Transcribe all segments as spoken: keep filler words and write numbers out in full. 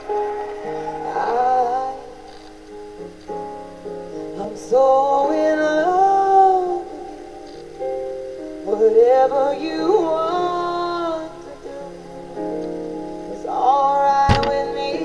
I, I'm so in love. Whatever you want to do is alright with me.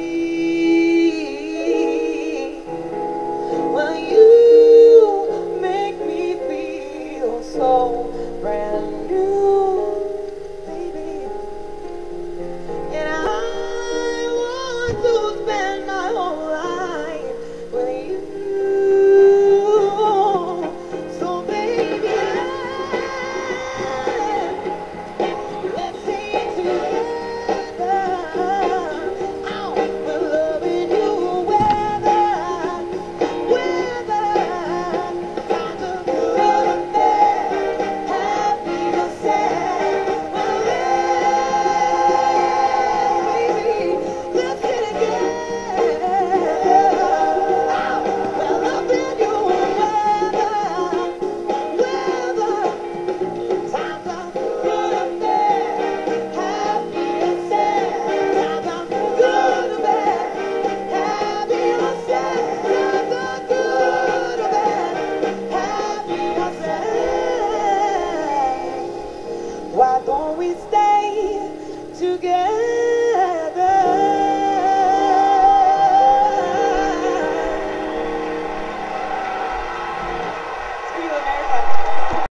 Well, you make me feel so brand new, baby. And I want to spend my whole life with you. So baby, let's stay together. I'm loving you, whether, whether times are good or bad, happy or sad. Baby, let's get together. I'm loving you, whether, whether times are good or bad, happy or sad. Times are good or bad, happy or sad. Times are good or bad, happy or sad. Why don't we stay together?